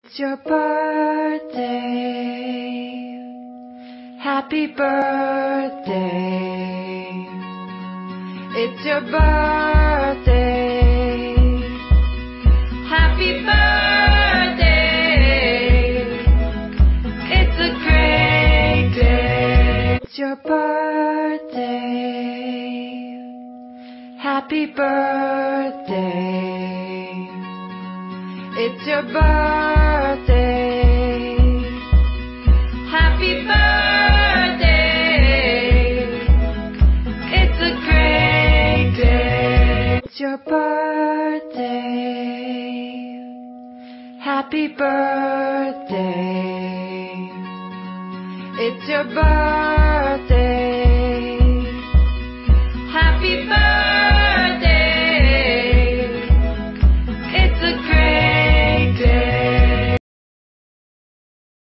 It's your birthday. Happy birthday. It's your birthday. Happy birthday. It's a great day. It's your birthday. Happy birthday. It's your birthday. Happy birthday. It's a great day. It's your birthday. Happy birthday. It's your birthday.